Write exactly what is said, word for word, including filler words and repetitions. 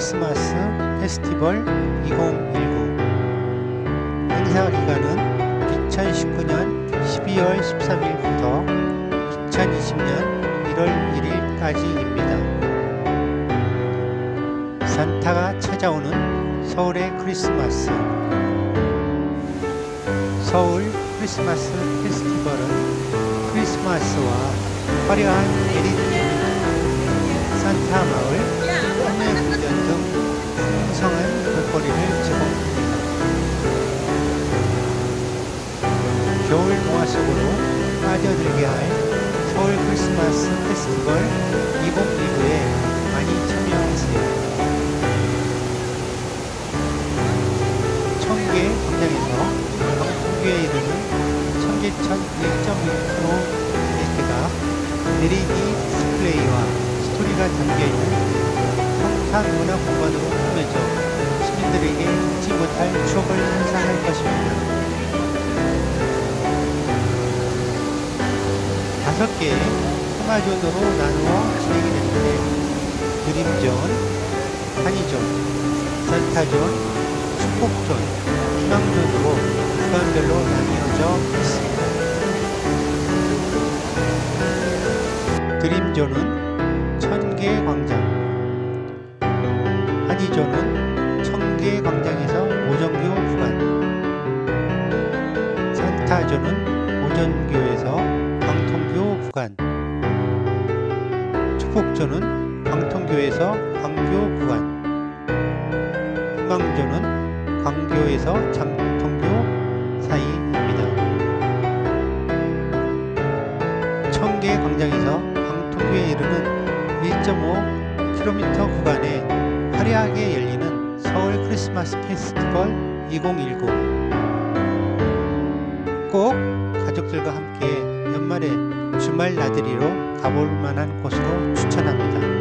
크리스마스 페스티벌 이천십구. 행사 기간은 이천십구 년 십이월 십삼일부터 이천이십 년 일월 일일까지입니다. 산타가 찾아오는 서울의 크리스마스. 서울 크리스마스 페스티벌은 크리스마스와 화려한 에리입니다. 산타 마을, 판매 공연 등 풍성한 볼거리를 제공합니다. 겨울 동화 속으로 빠져들게 할 서울 크리스마스 페스티벌 이천십구에 많이 참여하세요. 청계 광장에서 광풍교에 이르는 청계천 일 점 일 킬로미터 대게가 엘이디 디스플레이와 스토리가 담겨있는 평탄 문화공간으로 꾸며져 시민들에게 잊지 못할 추억을 선사할 것입니다. 다섯 개의 테마존으로 나누어 진행이 되는데 드림존, 한이존, 산타존, 축복존, 희망존으로 구간별로 나뉘어져 있습니다. 드림존은 천계광장, 한이존은 청계광장에서 오정교 구간, 산타존은 오전교에서 광통교 구간, 축복존은 광통교에서 광교 구간, 희망존은 광교에서 장통교 사이입니다. 청계광장에서 광통교에 이르는 일 점 오 킬로미터 구간에 화려하게 열리는 서울 크리스마스 페스티벌 이천십구. 꼭 가족들과 함께 연말에 주말 나들이로 가볼 만한 곳으로 추천합니다.